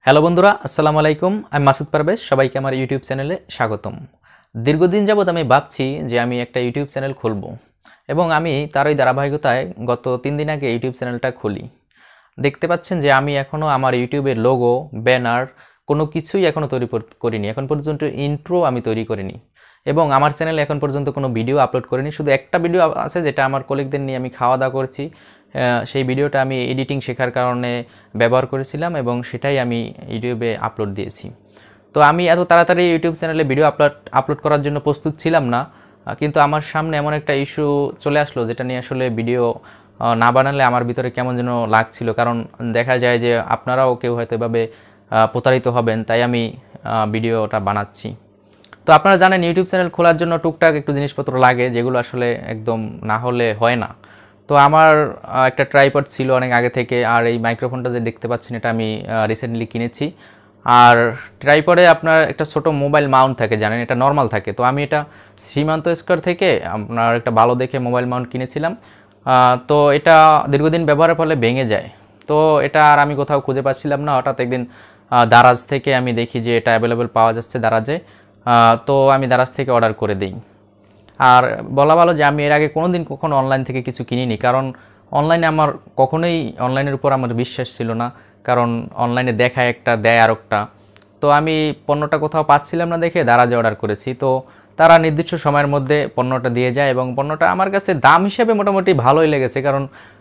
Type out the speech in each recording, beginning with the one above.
Hello বন্ধুরা, আসসালামু আলাইকুম। আমি মাসুদ পারভেজ, সবাইকে আমার ইউটিউব চ্যানেলে স্বাগতম। দীর্ঘদিন যাবৎ আমি ভাবছি যে আমি একটা ইউটিউব চ্যানেল খুলব এবং আমি তারই ধারাবাহিকতায় গত 3 দিন আগে ইউটিউব চ্যানেলটা খুলি। দেখতে পাচ্ছেন যে আমি এখনও আমার ইউটিউবের লোগো, ব্যানার কোনো কিছুই এখনও তৈরি করিনি। এখন পর্যন্ত ইন্ট্রো আমি তৈরি করিনি এবং আমার চ্যানেলে এখন পর্যন্ত কোনো ভিডিও আপলোড করিনি। শুধু একটা ভিডিও আছে যেটা আমার কলিগদের নিয়ে আমি খাওয়া দাওয়া করছি। সেই ভিডিওটা আমি এডিটিং শেখার কারণে ব্যবহার করেছিলাম এবং সেটাই আমি ইউটিউবে আপলোড দিয়েছি। তো আমি এত তাড়াতাড়ি ইউটিউব চ্যানেলে ভিডিও আপলোড করার জন্য প্রস্তুত ছিলাম না, কিন্তু আমার সামনে এমন একটা ইস্যু চলে আসলো যেটা নিয়ে আসলে ভিডিও না বানালে আমার ভিতরে কেমন যেন লাগছিল। কারণ দেখা যায় যে আপনারাও কেউ হয়তো এভাবে প্রতারিত হবেন, তাই আমি ভিডিওটা বানাচ্ছি। তো আপনারা জানেন ইউটিউব চ্যানেল খোলার জন্য টুকটাক একটু জিনিসপত্র লাগে, যেগুলো আসলে একদম না হলে হয় না। তো আমার একটা ট্রাইপড ছিল অনেক আগে থেকে, আর এই মাইক্রোফোনটা যে দেখতে পাচ্ছেন এটা আমি রিসেন্টলি কিনেছি। আর ট্রাইপডে আপনার একটা ছোট মোবাইল মাউন্ট থাকে, জানেন এটা নর্মাল থাকে। তো আমি এটা সীমান্ত স্কোয়ার থেকে আপনার একটা ভালো দেখে মোবাইল মাউন্ট কিনেছিলাম। তো এটা দীর্ঘদিন ব্যবহারের ফলে ভেঙে যায়। তো এটা আর আমি কোথাও খুঁজে পাচ্ছিলাম না। হঠাৎ একদিন দারাজ থেকে আমি দেখি যে এটা অ্যাভেলেবেল পাওয়া যাচ্ছে দারাজে। তো আমি দারাজ থেকে অর্ডার করে দিই। আর বলা ভালো যে আমি এর আগে কখনো অনলাইন থেকে কিছু কিনিনি, কারণ অনলাইনে আমার কখনোই অনলাইনের উপর আমার বিশ্বাস ছিল না। কারণ অনলাইনে দেখায় একটা, দেয় আর একটা। তো আমি পণ্যটা কোথাও পাচ্ছিলাম না দেখে দারাজে অর্ডার করেছি। তো তারা নির্দিষ্ট সময়ের মধ্যে পণ্যটা দিয়ে যায় এবং পণ্যটা আমার কাছে দাম হিসেবে মোটামুটি ভালোই লেগেছে। কারণ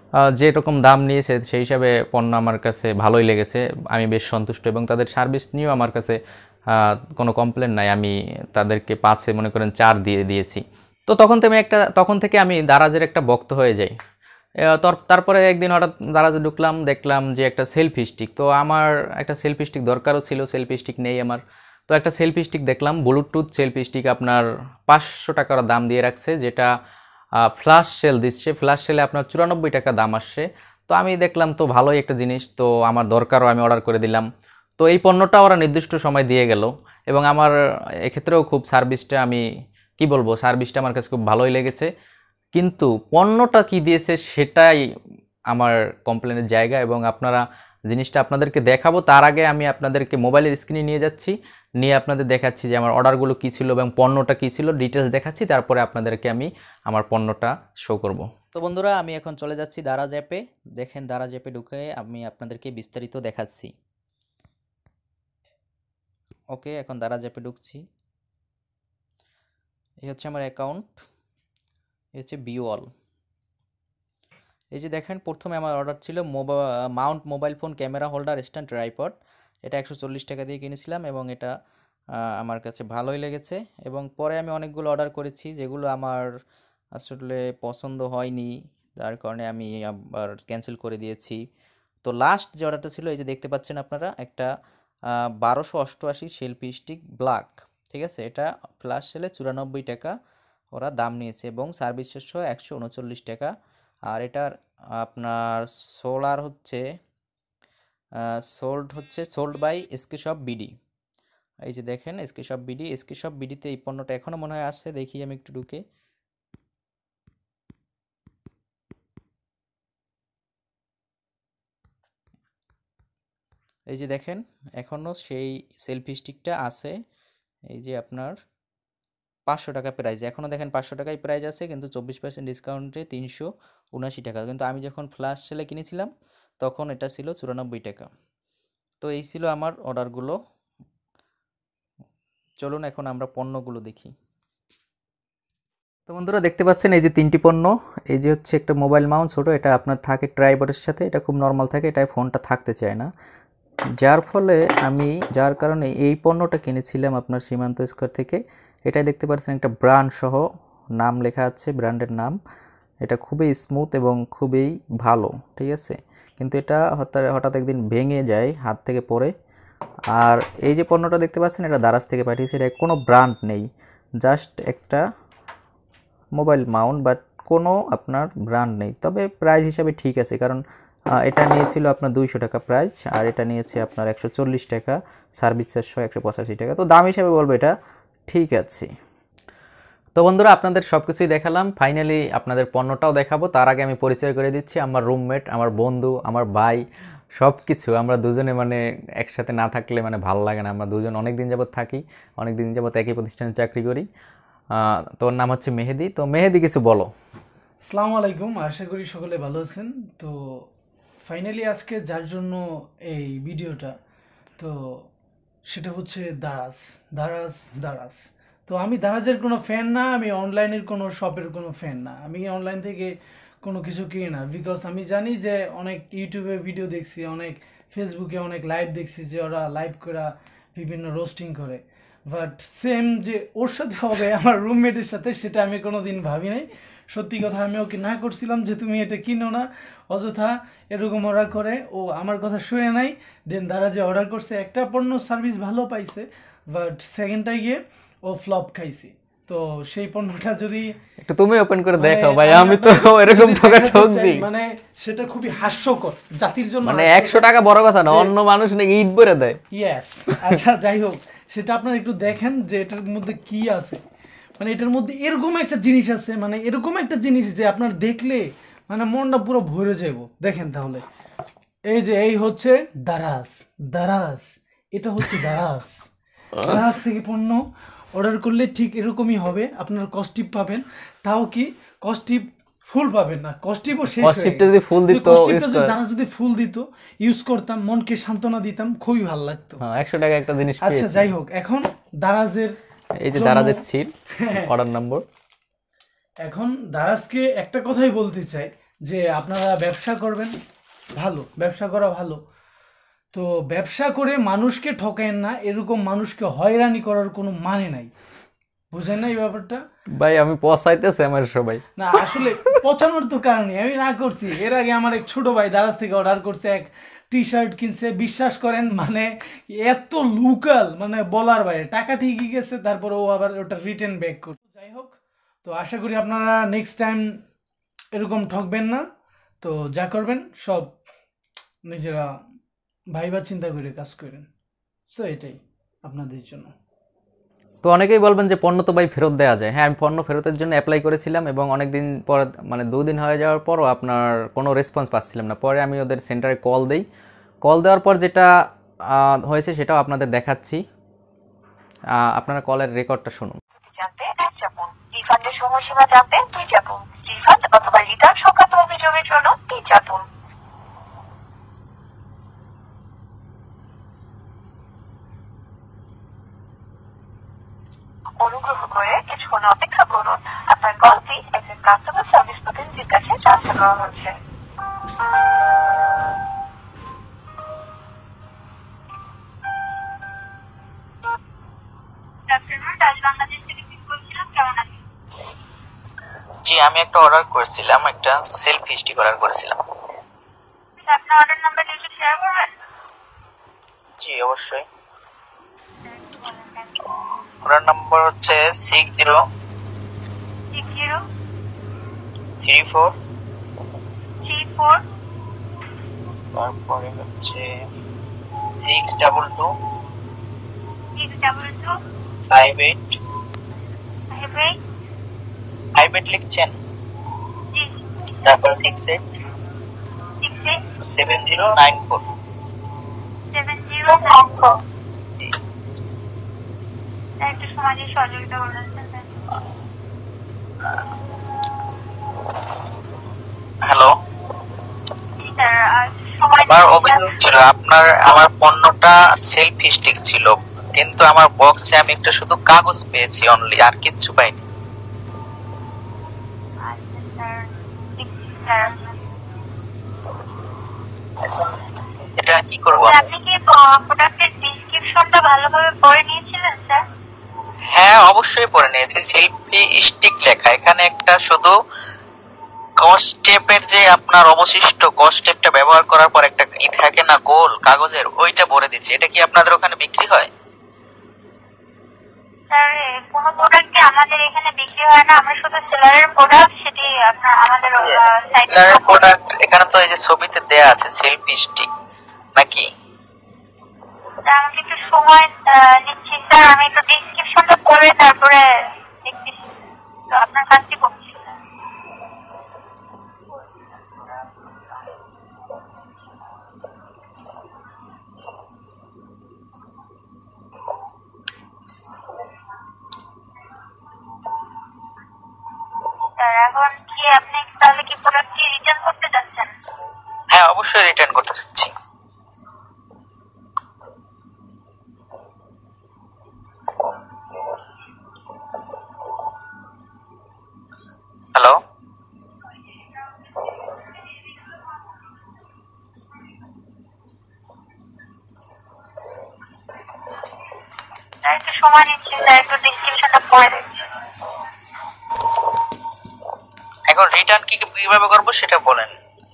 যেরকম দাম নিয়েছে সেই হিসাবে পণ্য আমার কাছে ভালোই লেগেছে। আমি বেশ সন্তুষ্ট এবং তাদের সার্ভিস নিয়েও আমার কাছে কোনো কমপ্লেন নাই। আমি তাদেরকে 5-এ মনে করেন 4 দিয়েছি। তো তখন থেকে আমি দারাজের একটা ভক্ত হয়ে যাই। তারপরে একদিন হঠাৎ দারাজে ঢুকলাম, দেখলাম যে একটা সেলফি স্টিক। তো আমার একটা সেলফি স্টিক দরকারও ছিল, সেলফি স্টিক নেই আমার। তো একটা সেলফি স্টিক দেখলাম, ব্লুটুথ সেলফি স্টিক, আপনার 500 টাকার দাম দিয়ে রাখছে, যেটা ফ্ল্যাশ সেল দিচ্ছে। ফ্ল্যাশ সেলে আপনার 94 টাকা দাম আসছে। তো আমি দেখলাম তো ভালোই একটা জিনিস, তো আমার দরকারও, আমি অর্ডার করে দিলাম। তো এই পণ্যটা ওরা নির্দিষ্ট সময় দিয়ে গেল এবং আমার এক্ষেত্রেও খুব সার্ভিসটা, আমি কি বলবো, সার্ভিসটা আমার কাছে খুব ভালোই লেগেছে। কিন্তু পণ্যটা কি দিয়েছে সেটাই আমার কমপ্লেনের জায়গা। এবং জিনিসটা আপনাদেরকে দেখাবো তার আগে আমি আপনাদেরকে মোবাইলের স্ক্রিনে নিয়ে যাচ্ছি, নিয়ে আপনাদের দেখাচ্ছি যে আমার অর্ডারগুলো কী ছিল এবং পণ্যটা কী ছিল, ডিটেলস দেখাচ্ছি। তারপরে আপনাদেরকে আমি আমার পণ্যটা শো করব। তো বন্ধুরা, আমি এখন চলে যাচ্ছি দারাজ অ্যাপে। দেখেন দারাজ অ্যাপে ঢুকে আমি আপনাদেরকে বিস্তারিত দেখাচ্ছি। ওকে, এখন দারাজ অ্যাপে ঢুকছি। এই হচ্ছে আমার অ্যাকাউন্ট, এই হচ্ছে ভিউ অল। এই যে দেখেন, প্রথমে আমার অর্ডার ছিল mount mobile phone camera holder stand tripod. এটা 140 টাকা দিয়ে কিনেছিলাম এবং এটা আমার কাছে ভালোই লেগেছে। এবং পরে আমি অনেকগুলো অর্ডার করেছি যেগুলো আমার আসলে পছন্দ হয়নি, যার কারণে আমি আবার ক্যান্সেল করে দিয়েছি। তো লাস্ট যে অর্ডারটা ছিল, এই যে দেখতে পাচ্ছেন আপনারা, একটা 1288 সেলফি স্টিক ব্ল্যাক, ঠিক আছে। এটা ফ্ল্যাশ সেলে 94 টাকা ওরা দাম নিয়েছে এবং সার্ভিস শেষ 139 টাকা। আর এটার আপনার সোলার হচ্ছে সোল্ড বাই এসকেশপ বিডি। এই যে দেখেন এসকেশপ বিডিতে এই পণ্যটা এখনও মনে হয় আসছে, দেখি আমি একটু ঢুকে। এই যে দেখেন এখনও সেই সেলফি স্টিকটা আছে। এই যে আপনার 500 টাকা প্রাইস, এখনও দেখেন 500 টাকায় প্রাইস আছে, কিন্তু 24% ডিসকাউন্টে 379 টাকা। কিন্তু আমি যখন ফ্ল্যাশ সেলে কিনেছিলাম তখন এটা ছিল 94 টাকা। তো এই ছিল আমার অর্ডারগুলো। চলুন এখন আমরা পণ্যগুলো দেখি। তো বন্ধুরা দেখতে পাচ্ছেন এই যে 3টি পণ্য। এই যে হচ্ছে একটা মোবাইল মাউন্ট ছোটো, এটা আপনার থাকে ট্রাইপডের সাথে, এটা খুব নর্মাল থাকে, এটাই ফোনটা থাকতে চায় না, যার কারণে এই পণ্যটা কিনেছিলাম আপনার সীমান্ত স্কোয়ার থেকে। এটাই দেখতে পাচ্ছেন একটা ব্র্যান্ড সহ নাম লেখা আছে, ব্র্যান্ডের নাম। এটা খুবই স্মুথ এবং খুবই ভালো, ঠিক আছে। কিন্তু এটা হঠাৎ একদিন ভেঙে যায় হাত থেকে পড়ে। আর এই যে পণ্যটা দেখতে পাচ্ছেন, এটা দারাজ থেকে পাঠিয়েছে। এটা কোনো ব্র্যান্ড নেই, জাস্ট একটা মোবাইল মাউন্ট, বাট কোনো আপনার ব্র্যান্ড নেই। তবে প্রাইস হিসাবে ঠিক আছে, কারণ এটা নিয়েছিল আপনার 200 টাকা প্রাইস, আর এটা নিয়েছে আপনার 140 টাকা, সার্ভিস চার্জ 185 টাকা। তো দাম হিসাবে বলবো এটা ঠিক আছে। তো বন্ধুরা, আপনাদের সব কিছুই দেখালাম, ফাইনালি আপনাদের পণ্যটাও দেখাবো। তার আগে আমি পরিচয় করে দিচ্ছি, আমার রুমমেট, আমার বন্ধু, আমার ভাই, সবকিছু আমরা দুজনে মানে একসাথে না থাকলে মানে ভালো লাগে না। আমরা দুজন অনেক দিন যাবত থাকি, অনেক দিন যাবত একই প্রতিষ্ঠানে চাকরি করি। তোর নাম হচ্ছে মেহেদি। তো মেহেদি, কিছু বলো। আসসালামু আলাইকুম, আশা করি সকলে ভালো আছেন। তো ফাইনালি আজকে যার জন্য এই ভিডিওটা, তো সেটা হচ্ছে দারাজ। দারাজ দারাজ তো আমি দারাজের কোনো ফ্যান না, আমি অনলাইনের কোনো শপের কোনো ফ্যান না, আমি অনলাইন থেকে কোনো কিছু কিনি না। বিকজ আমি জানি যে অনেক ইউটিউবে ভিডিও দেখছি, অনেক ফেসবুকে অনেক লাইভ দেখছি যে ওরা লাইভ করে বিভিন্ন রোস্টিং করে, বাট সেম যে ওর সাথে হবে আমার রুমমেটের সাথে, সেটা আমি কোনো দিন ভাবি নাই। সত্যি কথা, আমি ওকে না করছিলাম যে তুমি এটা কিনো না, অযথা এরকম অর্ডার করে। ও আমার কথা শুনে নাই, দেন তারা যে অর্ডার করছে, একটা পণ্য সার্ভিস ভালো পাইছে, বাট সেকেন্ডটাই গিয়ে ও ফ্লপ খাইছে। তো সেই পণ্যটা যদি একটু তুমি ওপেন করে মানে দেখো ভাই, আমি আমি তো আপনাকে এরকম যদি ঠকা দেখাতে ঠকছি। চাই, মানে সেটা খুবই হাস্যকর, জাতির জন্য মানে হাস্যকর। 100 টাকা বড় কথা না, যে- অন্য মানুষ নাকি ইট ভরে দেয়। ইয়েস, আচ্ছা যাই হোক, সেটা আপনারা একটু দেখেন যে এটার মধ্যে কি আছে। মানে এটার মধ্যে এরকম একটা জিনিস আছে, মানে এরকম একটা জিনিস যে আপনার দেখলে মানে মনটা পুরো ভরে যাব। দেখেন তাহলে, এই যে এই হচ্ছে দারাজ। দারাজ, এটা হচ্ছে দারাজ। দারাজ থেকে পণ্য অর্ডার করলে ঠিক এরকমই হবে, আপনার কস্টিপ পাবেন। তাও কি কস্টিপ ফুল পাবেন না, কস্টিপও শেষ হয়ে কস্টিপটা গেছে। যদি ফুল দিত, কস্টিপটা যদি দারাজ যদি ফুল দিত, ইউজ করতাম, মনকে সান্ত্বনা দিতাম, খুবই ভালো লাগতো। 100 টাকা একটা জিনিস আচ্ছা পেয়েছি। যাই হোক, এখন দারাজের এই যে জন্য- দারাজের ছিল অর্ডার নম্বর। এখন দারাজকে একটা কথাই বলতে চাই যে আপনারা ব্যবসা করবেন, ভালো ব্যবসা করা ভালো, তো ব্যবসা করে মানুষকে ঠকায়েন না, এরকম মানুষকে হয়রানি করার কোনো মানে নাই। বুঝেন না এই ব্যাপারটা? ভাই আমি পচাইতেছে আমার সবাই। না আসলে পচানোর তো কারণে আমি না করছি। এর আগে আমার এক ছোট ভাই দারাজ থেকে অর্ডার করছে, এক টি শার্ট কিনছে, বিশ্বাস করেন মানে এত লোকাল, মানে বলার বাইরে। টাকা ঠিকই গেছে, তারপরে ও আবার ওটা রিটার্ন ব্যাক করছে। যাই হোক, তো আশা করি আপনারা নেক্সট টাইম এরকম ঠকবেন না। তো যা করবেন সব নিজেরা ভাইবা চিন্তা করে কাজ করেন। সো এটাই আপনাদের জন্য। তো অনেকেই বলবেন যে পণ্য তো ভাই ফেরত দেওয়া যায়। হ্যাঁ, আমি পণ্য ফেরতের জন্য অ্যাপ্লাই করেছিলাম এবং অনেক দিন পর, মানে 2 দিন হয়ে যাওয়ার পরও আপনার কোনো রেসপন্স পাচ্ছিলাম না। পরে আমি ওদের সেন্টারে কল দেই। কল দেওয়ার পর যেটা হয়েছে সেটাও আপনাদের দেখাচ্ছি। আপনারা কলের রেকর্ডটা শুনুন। জানতে 1 চাপুন, রিফান্ডের সময়সীমা জানতে 2 চাপুন, রিফান্ড অথবা রিটার্ন সংক্রান্ত অভিযোগের জন্য 3 চাপুন। অনুগ্রহ করে কিছুক্ষণ অপেক্ষা করুন, আপনার কলটি একজন কাস্টমার সার্ভিস প্রতিনিধির কাছে ট্রান্সফার করা হচ্ছে। বাংলাদেশ থেকে বলছিলাম, কেমন আছেন? জি, আমি একটা অর্ডার করেছিলাম, একটা সেলফ স্টিক অর্ডার করেছিলাম। আপনার অর্ডার নাম্বার একটু শেয়ার করবেন? জি অবশ্যই। অর্ডার নাম্বার হচ্ছে 6034, তারপরে হচ্ছে 622 58 58 লিখছেন, তারপর 68 7094। একটু সময় দিয়ে সহযোগিতা করবেন। হ্যালো, আমার অভিযোগ ছিল আমার পণ্যটা সেলফ স্টিক ছিল, কিন্তু আমার বক্সে আমি একটা শুধু কাগজ পেয়েছি অনলি, আর কিচ্ছু পাইনি। এটা কি করব? আপনি কি প্রোডাক্টের ডেসক্রিপশনটা ভালোভাবে পড়ে নিয়েছিলেন স্যার? হ্যাঁ অবশ্যই পড়ে নিয়েছি। সেলফি স্টিক লেখা, এখানে একটা শুধু কস্টেপের যে আপনার অবশিষ্ট কস্টেপটা ব্যবহার করার পর একটা ই থাকে না গোল কাগজের, ওইটা ভরে দিচ্ছে। এটা কি আপনাদের ওখানে বিক্রি হয়? স্যার কোনো প্রোডাক্টই আমাদের এখানে বিক্রি হয় না, আমরা শুধু সেলারের প্রোডাক্ট, সেটি আপনার আমাদের সাইটে। সেলারের প্রোডাক্ট এখানে তো এই যে ছবিতে দেয়া আছে সেলফি স্টিক নাকি? আমাকে একটু সময় নিচ্ছি স্যার, আমি একটু ডেসক্রিপশনটা পড়ে তারপরে দেখছি। তো আপনার কাজটি করছি। অবশ্যই রিটার্ন করতে চাচ্ছি। হ্যালো, একটু সময় নিচ্ছি স্যার, একটু ডিসক্রিপশনটা পড়ে দেখছি। এখন রিটার্ন কিভাবে করবো সেটা বলেন।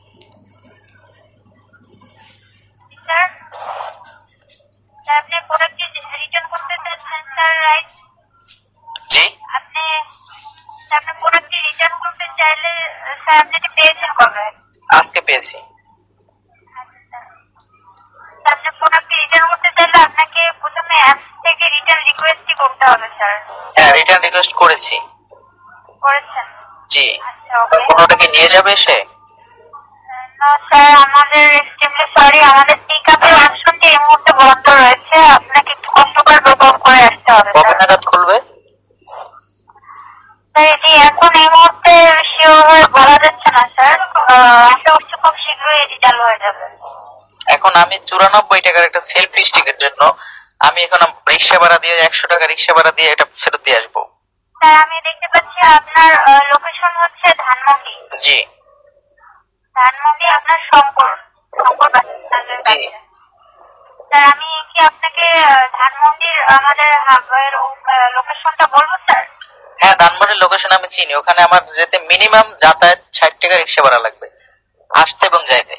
স্যার স্যার আপনি প্রোডাক্ট রিটার্ন করতে চাচ্ছেন স্যার, রাইট? জি, আপনি আপনি প্রোডাক্টটি রিটার্ন করতে চাইলে স্যার আপনি এটি পেয়েছেন কবে? আজকে পেয়েছি। আপনি প্রোডাক্টটি রিটার্ন করতে চাইলে আপনাকে প্রথমে অ্যাপস থেকে রিটার্ন রিকোয়েস্টই করতে হবে স্যার। হ্যাঁ, রিটার্ন রিকোয়েস্ট করেছি। করেছেন? জি। আচ্ছা, ওকে। কোনোটা কি নিয়ে যাবে সে? না স্যার, আমাদের এক্সট্রিমলি সরি, আমাদের পিক আপের অপশনটি এই মুহূর্তে বন্ধ রয়েছে। আপনাকে একটু কষ্ট করে লগ আউট করে আসতে হবে কবে স্যার। নাগাদ খুলবে? স্যার এটি এখন এই মুহূর্তে শিওর হয়ে বলা যাচ্ছে না স্যার, আশা করছি খুব শীঘ্রই এটি চালু হয়ে যাবে। এখন আমি 94 টাকার একটা সেলফি স্টিকের জন্য আমি এখন রিক্সা ভাড়া দিয়ে 100 টাকা রিক্সা ভাড়া দিয়ে এটা ফেরত দিয়ে আসবো। স্যার আমি দেখতে পাচ্ছি আপনার লোকেশন হচ্ছে ধানমন্ডি। জি ধানমন্ডি আপনার শঙ্কর বাজারের জি। কাছে। স্যার আমি কি আপনাকে ধানমন্ডির আমাদের হাবের লোকেশনটা বলবো স্যার? হ্যাঁ, ধানবাড়ির লোকেশন আমি চিনি। ওখানে আমার যেতে মিনিমাম যাতায়াত 60 টাকা রিক্সা ভাড়া লাগবে, আসতে এবং যাইতে।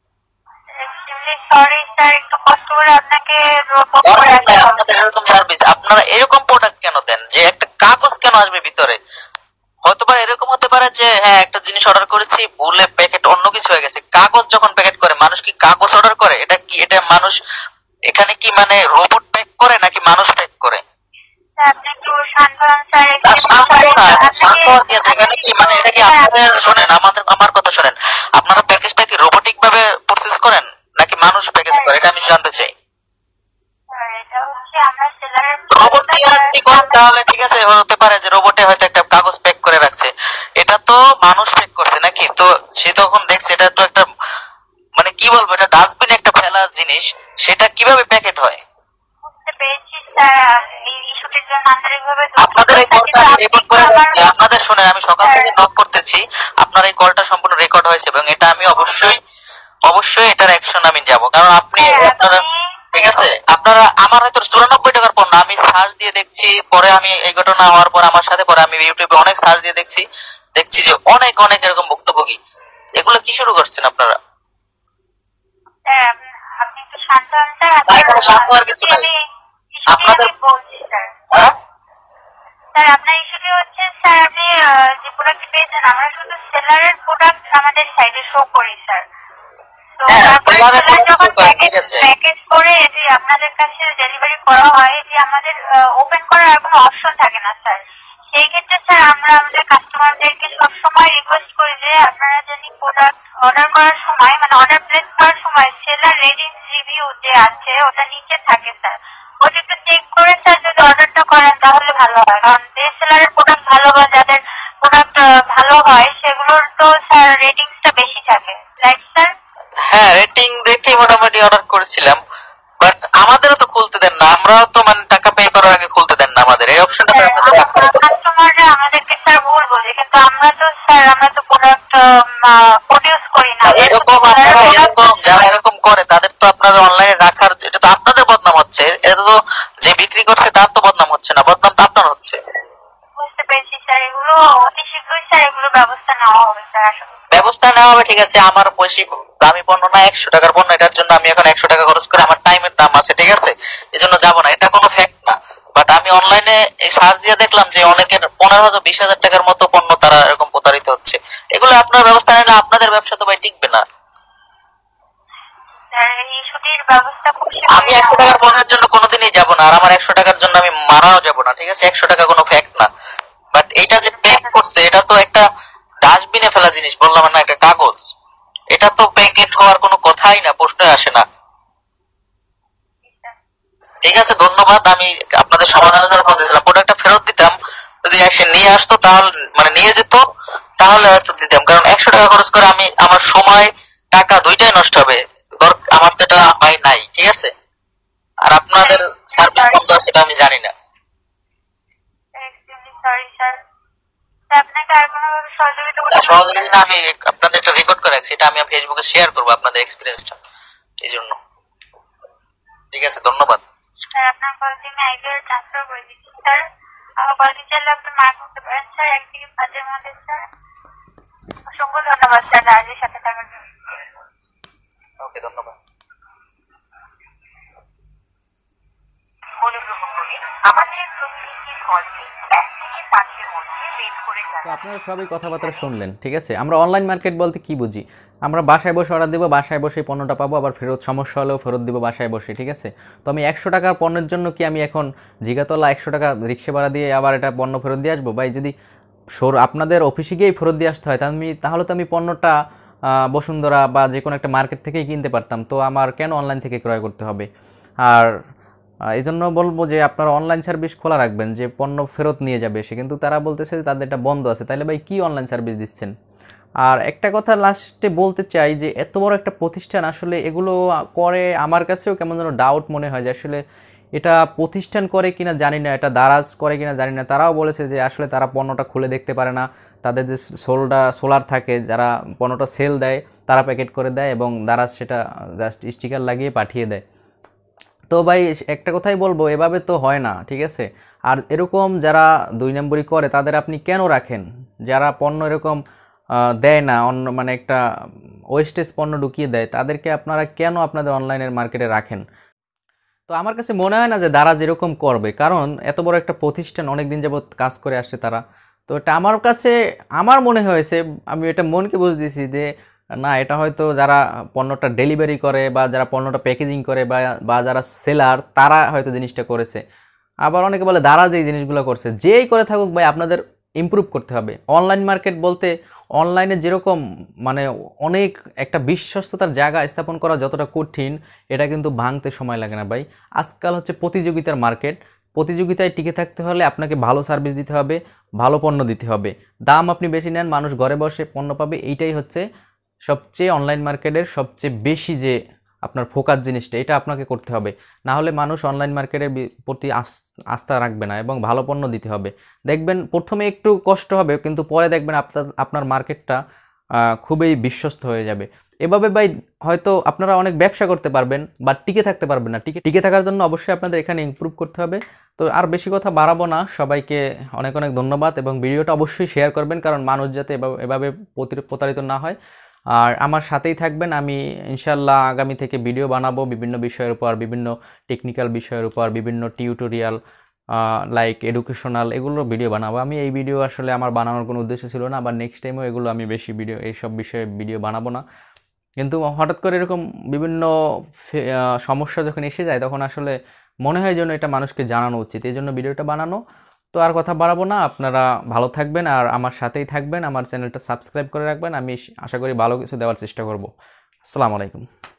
সরি স্যার, একটু কষ্ট করে আপনাকে করে আসতে হবে। আপনাদের এরকম সার্ভিস, আপনারা এরকম প্রোডাক্ট কেন দেন যে একটা কাগজ কেন আসবে ভিতরে? হয়তোবা এরকম হতে পারে যে হ্যাঁ একটা জিনিস অর্ডার করেছি, ভুলে প্যাকেট অন্য কিছু হয়ে গেছে। কাগজ যখন প্যাকেট করে, মানুষ কি কাগজ অর্ডার করে? এটা কি, এটা মানুষ এখানে কি মানে রোবট প্যাক করে নাকি মানুষ প্যাক করে? স্যার আপনি একটু শান্ত হন স্যার। না, শান্ত না, শান্ত হওয়ার কি আছে? এখানে কি মানে এটা কি আপনাদের, শোনেন আমার কথা শোনেন, আপনারা প্যাকেজটা কি রোবোটিক ভাবে প্রসেস করেন নাকি মানুষ প্যাকেজ করে? এটা আমি জানতে চাই। এটা হচ্ছে আমরা সেলারের রোবট দিয়ে যদি করেন তাহলে ঠিক আছে, হতে পারে যে রোবটে হয়তো একটা কাগজ প্যাক করে রাখছে। এটা তো মানুষ প্যাক করছে নাকি? তো সে তখন দেখছে এটা তো একটা মানে কি বলবো, এটা ডাস্টবিন একটা ফেলা জিনিস, সেটা কিভাবে প্যাকেট হয়? বুঝতে পেরেছি স্যার। এই ইস্যুটির জন্য আন্তরিকভাবে আপনাদের এই কলটা রেকর্ড করে রাখছি। আপনাদের শুনেন, আমি সকাল থেকে নক করতেছি, আপনার এই কলটা সম্পূর্ণ রেকর্ড হয়েছে এবং এটা আমি অবশ্যই এটার অ্যাকশন আমি যাব। কারণ আপনারা ঠিক আছে, আপনারা আমার হয়তো 94 টাকার পণ্য আমি সার্চ দিয়ে দেখছি, পরে আমি এই ঘটনা হওয়ার পর আমার সাথে পরে আমি ইউটিউবে অনেক সার্চ দিয়ে দেখছি যে অনেক এরকম ভুক্তভোগী। এগুলো কি শুরু করছেন আপনারা? স্যার আপনি একটু শান্ত হন স্যার। তাই কোনো শান্ত হওয়ার কিছু নাই। আপনাদের বলছি স্যার। হ্যাঁ স্যার আপনার ইস্যুটি হচ্ছে স্যার, আপনি যে প্রোডাক্ট পেয়েছেন আমরা শুধু সেলারের প্রোডাক্ট আমাদের সাইটে শো করি স্যার। তো হ্যাঁ, তারপরে seller এর সেলার product যখন show করে, ঠিক আছে। প্যাকেজ করে এটি আপনাদের কাছে ডেলিভারি করা হয়, এটি আমাদের ওপেন করার আর কোনো অপশন থাকে না স্যার। সেই ক্ষেত্রে স্যার আমরা আমাদের কাস্টমারদেরকে সবসময় রিকোয়েস্ট করি যে আপনারা যদি প্রোডাক্ট অর্ডার করার সময় মানে অর্ডার প্লেস করার সময় সেলার রেটিং রিভিউ যে আছে ওটা নিচে থাকে স্যার, ওটা একটু চেক করে স্যার যদি অর্ডারটা করেন তাহলে ভালো হয়। কারণ যে সেলারের প্রোডাক্ট ভালো বা যাদের প্রোডাক্ট ভালো হয় সেগুলোর তো স্যার রেটিংসটা বেশি থাকে, রাইট স্যার? হ্যাঁ, রেটিং দেখে মোটামুটি অর্ডার করেছিলাম, বাট আমাদেরও তো খুলতে দেন না, আমরাও তো মানে টাকা পে করার আগে খুলতে দেন না আমাদের। এই অপশনটা তো আপনাদের রাখার কথা। কাস্টমাররা আমাদেরকে স্যার ভুল বোঝে, কিন্তু আমরা তো প্রোডাক্ট প্রডিউস করি না। এরকম যারা এরকম করে তাদের তো আপনাদের অনলাইনে রাখার, এটা তো আপনাদের বদনাম হচ্ছে। এটা তো যে বিক্রি করছে তার তো বদনাম হচ্ছে না, বদনাম তো আপনার হচ্ছে। বুঝতে পেরেছি স্যার, এগুলো অতি শীঘ্রই স্যার এগুলো ব্যবস্থা নেওয়া হবে স্যার। আসলে ব্যবস্থা নেওয়া হবে, ঠিক আছে। আমার বেশি দামি পণ্য না, 100 টাকার পণ্য, এটার জন্য আমি এখন 100 টাকা খরচ করে আমার টাইমের দাম আছে, ঠিক আছে, এই জন্য যাবো না, এটা কোনো ফ্যাক্ট না। বাট আমি অনলাইনে সার্চ দিয়ে দেখলাম যে অনেকের 15,000-20,000 টাকার মতো পণ্য তারা এরকম প্রতারিত হচ্ছে। এগুলো আপনার ব্যবস্থা নিলে আপনাদের ব্যবসা তো ভাই টিকবে না। স্যার এই ছুটির ব্যবস্থা খুব আমি 100 টাকার পণ্যের জন্য কোনোদিনই যাবো না, আর আমার 100 টাকার জন্য আমি মারাও যাবো না, ঠিক আছে। 100 টাকা কোনো ফ্যাক্ট না, বাট এটা যে প্যাক করছে এটা তো একটা ডাস্টবিনে ফেলা জিনিস, বললাম না, একটা কাগজ। এটা তো প্যাকেট হওয়ার কোনো কথাই না, প্রশ্নই আসে না। ঠিক আছে, ধন্যবাদ। আমি আপনাদের সমাধানের জন্য ফোন দিয়েছিলাম। প্রোডাক্টটা ফেরত দিতাম যদি এসে নিয়ে আসতো, তাহলে মানে নিয়ে যেত, তাহলে হয়তো দিতাম। কারণ 100 টাকা খরচ করে আমি আমার সময় টাকা দুইটাই নষ্ট হবে। আমার তো এটা হয় নাই, ঠিক আছে। আর আপনাদের সার্ভিস বন্ধ আছে সেটা আমি জানি না। Extremely sorry sir. আপনাকে আর কোনো সহযোগিতা সহযোগিতা না, আমি আপনাদের একটা রেকর্ড করে রাখছি, এটা আমি ফেসবুকে শেয়ার করবো আপনাদের এক্সপিরিয়েন্সটা, এই জন্য। ঠিক আছে, ধন্যবাদ স্যার। আপনার কলটি আমি আইডিয়া ট্রান্সফার করে দিচ্ছি স্যার। আমার কলটি চাইলে আপনি মার্ক করতে পারেন স্যার 1 থেকে 5 এর মধ্যে স্যার। অসংখ্য ধন্যবাদ স্যার রাজের সাথে থাকার জন্য। ওকে, ধন্যবাদ। আমাদের প্রতিনিধি কলটি 1 থেকে 5 এর মধ্যে ওয়েট করে তো আপনারা সবই কথাবার্তা শুনলেন, ঠিক আছে। আমরা অনলাইন মার্কেট বলতে কি বুঝি? আমরা বাসায় বসে অর্ডার দেবো, বাসায় বসে পণ্যটা পাবো, আবার ফেরত সমস্যা হলেও ফেরত দিব বাসায় বসে, ঠিক আছে। তো আমি 100 টাকার পণ্যের জন্য কি আমি এখন জিগাতলা 100 টাকা রিক্সা ভাড়া দিয়ে আবার এটা পণ্য ফেরত দিয়ে আসবো? ভাই যদি আপনাদের অফিসে গিয়েই ফেরত দিয়ে আসতে হয় তাহলে তো আমি পণ্যটা বসুন্ধরা বা যে কোনো একটা মার্কেট থেকেই কিনতে পারতাম। তো আমার কেন অনলাইন থেকে ক্রয় করতে হবে? আর এই জন্য বলবো যে আপনারা অনলাইন সার্ভিস খোলা রাখবেন, যে পণ্য ফেরত নিয়ে যাবে সে, কিন্তু তারা বলতেছে যে তাদের এটা বন্ধ আছে। তাহলে ভাই কি অনলাইন সার্ভিস দিচ্ছেন? আর একটা কথা লাস্টে বলতে চাই যে এত বড় একটা প্রতিষ্ঠান আসলে এগুলো করে, আমার কাছেও কেমন যেন ডাউট মনে হয় যে আসলে এটা প্রতিষ্ঠান করে কিনা জানি না, এটা দারাজ করে কিনা জানি না। তারাও বলেছে যে আসলে তারা পণ্যটা খুলে দেখতে পারে না, তাদের যে সোলার থাকে যারা পণ্যটা সেল দেয় তারা প্যাকেট করে দেয় এবং দারাজ সেটা জাস্ট স্টিকার লাগিয়ে পাঠিয়ে দেয়। তো ভাই একটা কথাই বলবো, এভাবে তো হয় না, ঠিক আছে। আর এরকম যারা 2 নম্বরই করে তাদের আপনি কেন রাখেন? যারা পণ্য এরকম দেয় না, অন্য মানে একটা ওয়েস্টেজ পণ্য ঢুকিয়ে দেয়, তাদেরকে আপনারা কেন আপনাদের অনলাইনের মার্কেটে রাখেন? তো আমার কাছে মনে হয় না যে দারাজ এরকম করবে, কারণ এত বড় একটা প্রতিষ্ঠান অনেক দিন যাবত কাজ করে আসছে তারা। তো এটা আমার কাছে আমার মনে হয়েছে, আমি এটা মনকে বুঝ দিয়েছি যে না, এটা হয়তো যারা পণ্যটা ডেলিভারি করে বা যারা পণ্যটা প্যাকেজিং করে বা যারা সেলার তারা হয়তো জিনিসটা করেছে। আবার অনেকে বলে দারাজ এই জিনিসগুলো করছে। যেই করে থাকুক ভাই, আপনাদের ইমপ্রুভ করতে হবে। অনলাইন মার্কেট বলতে অনলাইনে যেরকম মানে অনেক একটা বিশ্বস্ততার জায়গা স্থাপন করা যতটা কঠিন, এটা কিন্তু ভাঙতে সময় লাগে না ভাই। আজকাল হচ্ছে প্রতিযোগিতার মার্কেট। প্রতিযোগিতায় টিকে থাকতে হলে আপনাকে ভালো সার্ভিস দিতে হবে, ভালো পণ্য দিতে হবে। দাম আপনি বেশি নেন, মানুষ ঘরে বসে পণ্য পাবে, এইটাই হচ্ছে সবচেয়ে অনলাইন মার্কেটের সবচেয়ে বেশি যে আপনার ফোকাস জিনিসটা, এটা আপনাকে করতে হবে। না হলে মানুষ অনলাইন মার্কেটের প্রতি আস্থা রাখবে না, এবং ভালো পণ্য দিতে হবে। দেখবেন প্রথমে একটু কষ্ট হবে, কিন্তু পরে দেখবেন আপনার মার্কেটটা খুবই বিশ্বস্ত হয়ে যাবে। এভাবে ভাই হয়তো আপনারা অনেক ব্যবসা করতে পারবেন, বাট টিকে থাকতে পারবেন না। টিকে থাকার জন্য অবশ্যই আপনাদের এখানে ইমপ্রুভ করতে হবে। তো আর বেশি কথা বাড়াবো না, সবাইকে অনেক অনেক ধন্যবাদ, এবং ভিডিওটা অবশ্যই শেয়ার করবেন, কারণ মানুষ যাতে এভাবে প্রতারিত না হয়। আর আমার সাথেই থাকবেন। আমি ইনশাল্লাহ আগামী থেকে ভিডিও বানাবো বিভিন্ন বিষয়ের উপর, বিভিন্ন টেকনিক্যাল বিষয়ের উপর, বিভিন্ন টিউটোরিয়াল লাইক এডুকেশনাল, এগুলো ভিডিও বানাবো। আমি এই ভিডিও আসলে আমার বানানোর কোনো উদ্দেশ্য ছিল না, আবার নেক্সট টাইমও এগুলো আমি বেশি ভিডিও এইসব বিষয়ে ভিডিও বানাবো না। কিন্তু হঠাৎ করে এরকম বিভিন্ন সমস্যা যখন এসে যায়, তখন আসলে মনে হয় যেন এটা মানুষকে জানানো উচিত, এই জন্য ভিডিওটা বানানো। তো আর কথা বাড়াবো না, আপনারা ভালো থাকবেন আর আমার সাথেই থাকবেন, আমার চ্যানেলটা সাবস্ক্রাইব করে রাখবেন। আমি আশা করি ভালো কিছু দেওয়ার চেষ্টা করব। আসসালামু আলাইকুম।